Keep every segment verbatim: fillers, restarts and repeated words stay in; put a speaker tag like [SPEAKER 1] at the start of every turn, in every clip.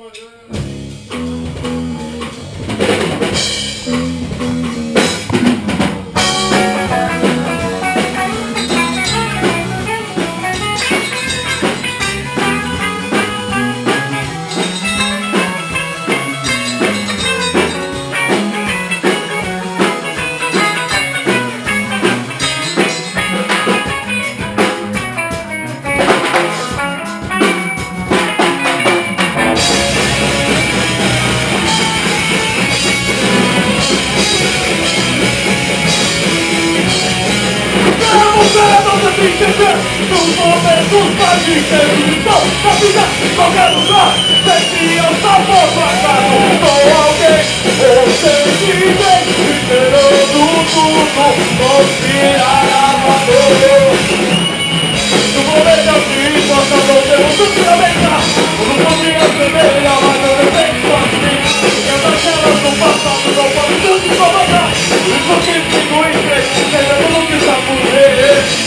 [SPEAKER 1] Nos momentos mais difíceis da vida, em qualquer lugar, sempre eu salvo fracado. Sou alguém, você que vem esperando tudo conspirar a dor. No momento assim, posso não ter um suplemento. Não podia vermelha, mas eu defendo assim. Eu daquelas no passado, não posso tudo incomodar. Isso que fico em frente, seja tudo que está por ver.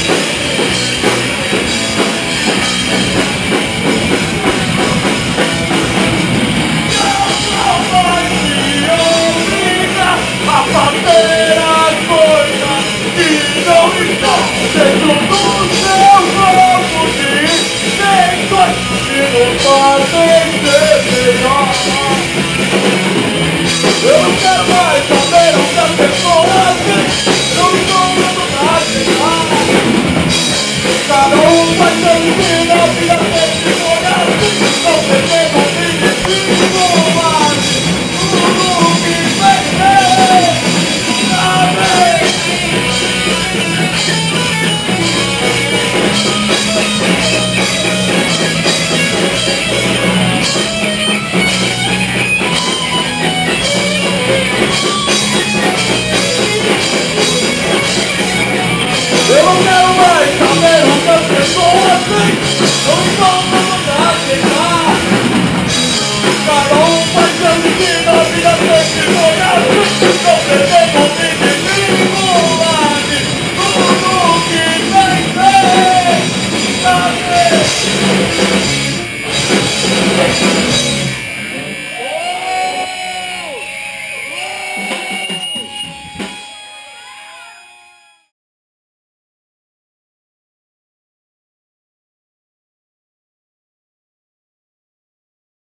[SPEAKER 1] Dentro do seu corpo de tensões que nos fazem ser melhor. Eu não quero mais